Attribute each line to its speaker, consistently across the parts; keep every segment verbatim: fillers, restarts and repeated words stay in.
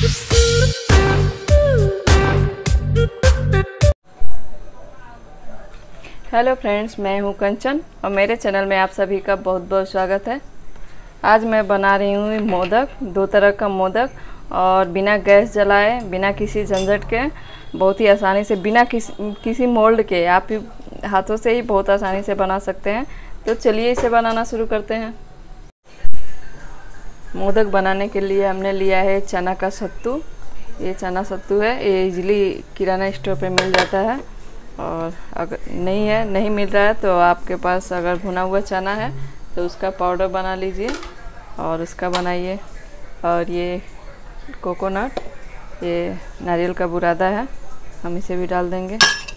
Speaker 1: Hello friends, मैं हूं कंचन और मेरे चैनल में आप सभी का बहुत बहुत स्वागत है। आज मैं बना रही हूँ मोदक, दो तरह का मोदक, और बिना गैस जलाए, बिना किसी झंझट के, बहुत ही आसानी से, बिना किसी किसी मोल्ड के, आप हाथों से ही बहुत आसानी से बना सकते हैं। तो चलिए इसे बनाना शुरू करते हैं। मोदक बनाने के लिए हमने लिया है चना का सत्तू। ये चना सत्तू है, ये इजीली किराना स्टोर पे मिल जाता है। और अगर नहीं है, नहीं मिल रहा है, तो आपके पास अगर भुना हुआ चना है तो उसका पाउडर बना लीजिए और उसका बनाइए। और ये कोकोनट, ये नारियल का बुरादा है, हम इसे भी डाल देंगे।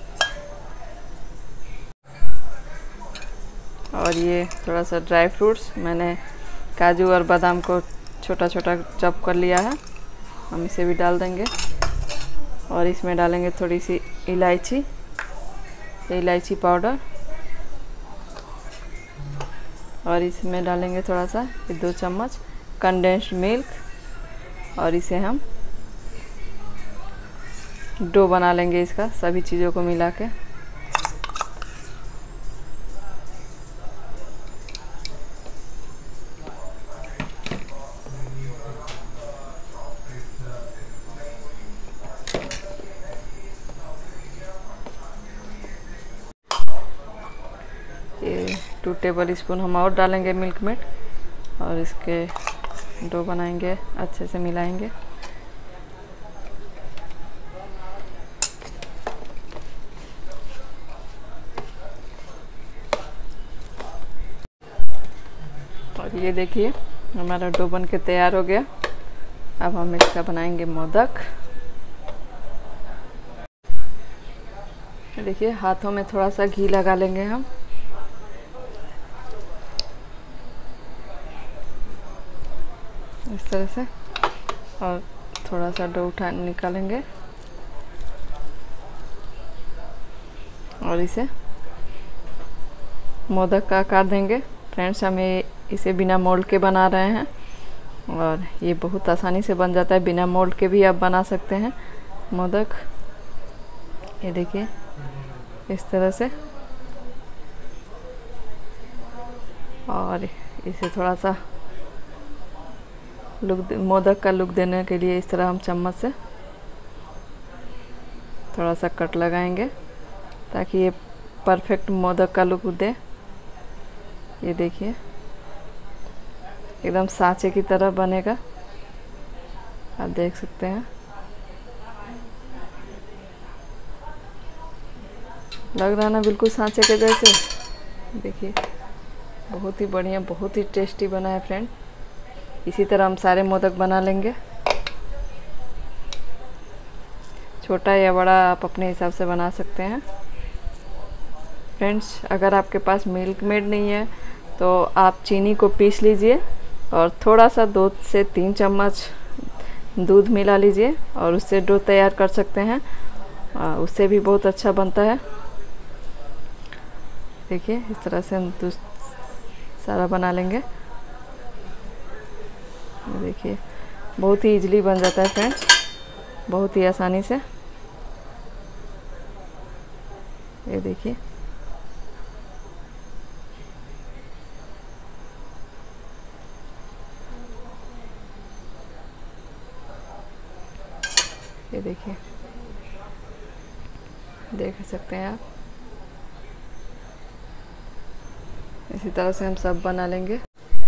Speaker 1: और ये थोड़ा सा ड्राई फ्रूट्स, मैंने काजू और बादाम को छोटा छोटा चॉप कर लिया है, हम इसे भी डाल देंगे। और इसमें डालेंगे थोड़ी सी इलायची, इलायची पाउडर, और इसमें डालेंगे थोड़ा सा, ये दो चम्मच कंडेंस्ड मिल्क, और इसे हम डो बना लेंगे इसका, सभी चीज़ों को मिला के। ये टू टेबल स्पून हम और डालेंगे मिल्क मेड, और इसके डो बनाएंगे, अच्छे से मिलाएंगे। और ये देखिए हमारा डो बन के तैयार हो गया। अब हम इसका बनाएंगे मोदक। देखिए हाथों में थोड़ा सा घी लगा लेंगे हम, इस तरह से, और थोड़ा सा डो उठा निकालेंगे और इसे मोदक का आकार देंगे। फ्रेंड्स, हमें इसे बिना मोल्ड के बना रहे हैं और ये बहुत आसानी से बन जाता है। बिना मोल्ड के भी आप बना सकते हैं मोदक। ये देखिए इस तरह से, और इसे थोड़ा सा लुक, मोदक का लुक देने के लिए इस तरह हम चम्मच से थोड़ा सा कट लगाएंगे ताकि ये परफेक्ट मोदक का लुक दे। ये देखिए एकदम सांचे की तरह बनेगा, आप देख सकते हैं। लग रहा है ना बिल्कुल सांचे के जैसे। देखिए बहुत ही बढ़िया, बहुत ही टेस्टी बना है फ्रेंड। इसी तरह हम सारे मोदक बना लेंगे, छोटा या बड़ा आप अपने हिसाब से बना सकते हैं। फ्रेंड्स, अगर आपके पास मिल्क मेड नहीं है तो आप चीनी को पीस लीजिए और थोड़ा सा दो से तीन चम्मच दूध मिला लीजिए और उससे डो तैयार कर सकते हैं, उससे भी बहुत अच्छा बनता है। देखिए इस तरह से हम दूध सारा बना लेंगे। देखिए बहुत ही इजीली बन जाता है फ्रेंड्स, बहुत ही आसानी से। ये देखिए ये देखिए देख सकते हैं आप। इसी तरह से हम सब बना लेंगे।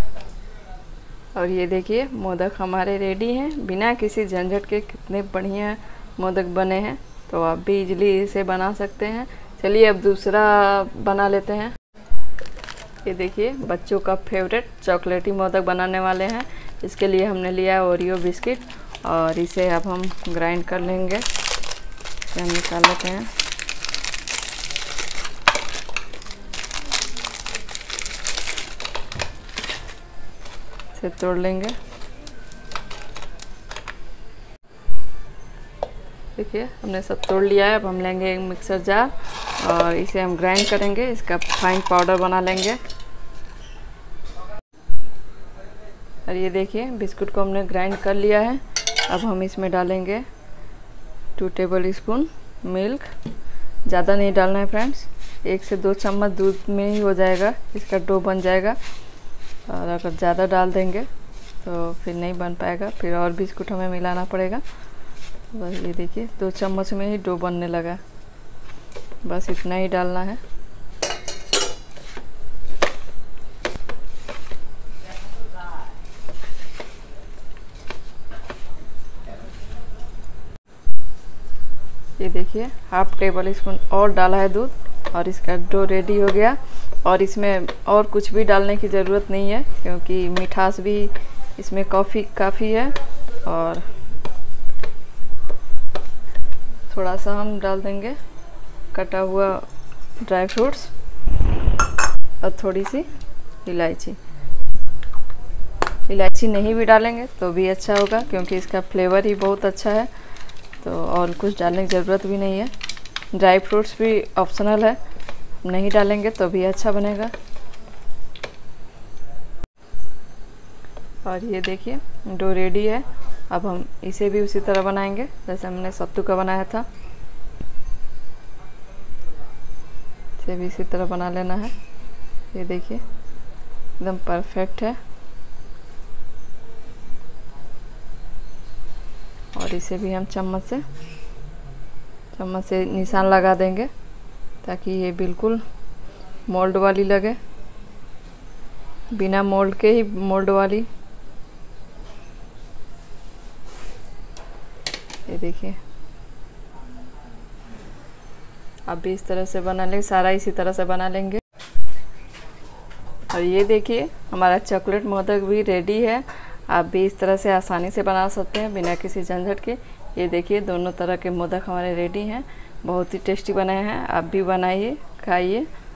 Speaker 1: और ये देखिए मोदक हमारे रेडी हैं, बिना किसी झंझट के। कितने बढ़िया मोदक बने हैं, तो आप भी इजीली इसे बना सकते हैं। चलिए अब दूसरा बना लेते हैं। ये देखिए बच्चों का फेवरेट चॉकलेटी मोदक बनाने वाले हैं। इसके लिए हमने लिया ओरियो बिस्किट, और इसे अब हम ग्राइंड कर लेंगे। इसे हम निकाल लेते हैं। इसे तोड़ लेंगे। देखिए हमने सब तोड़ लिया है। अब हम लेंगे एक मिक्सर जार और इसे हम ग्राइंड करेंगे, इसका फाइन पाउडर बना लेंगे। और ये देखिए बिस्कुट को हमने ग्राइंड कर लिया है। अब हम इसमें डालेंगे टू टेबल स्पून मिल्क। ज़्यादा नहीं डालना है फ्रेंड्स, एक से दो चम्मच दूध में ही हो जाएगा, इसका डो बन जाएगा। और अगर ज़्यादा डाल देंगे तो फिर नहीं बन पाएगा, फिर और बिस्कुट हमें मिलाना पड़ेगा। बस ये देखिए दो चम्मच में ही डो बनने लगा, बस इतना ही डालना है। ये देखिए हाफ टेबल स्पून और डाला है दूध और इसका डो रेडी हो गया। और इसमें और कुछ भी डालने की ज़रूरत नहीं है, क्योंकि मिठास भी इसमें कॉफ़ी काफ़ी है। और थोड़ा सा हम डाल देंगे कटा हुआ ड्राई फ्रूट्स और थोड़ी सी इलायची। इलायची नहीं भी डालेंगे तो भी अच्छा होगा, क्योंकि इसका फ्लेवर ही बहुत अच्छा है। तो और कुछ डालने की ज़रूरत भी नहीं है। ड्राई फ्रूट्स भी ऑप्शनल है, नहीं डालेंगे तो भी अच्छा बनेगा। और ये देखिए डो रेडी है। अब हम इसे भी उसी तरह बनाएंगे जैसे हमने सत्तू का बनाया था। इसे भी इसी तरह बना लेना है। ये देखिए एकदम परफेक्ट है। और इसे भी हम चम्मच से चम्मच से निशान लगा देंगे ताकि ये बिल्कुल मोल्ड वाली लगे, बिना मोल्ड के ही मोल्ड वाली। ये देखिए अब भी इस तरह से बना लेंगे, सारा इसी तरह से बना लेंगे। और ये देखिए हमारा चॉकलेट मोदक भी रेडी है। आप भी इस तरह से आसानी से बना सकते हैं बिना किसी झंझट के। ये देखिए दोनों तरह के मोदक हमारे रेडी हैं, बहुत ही टेस्टी बनाए हैं। आप भी बनाइए, खाइए।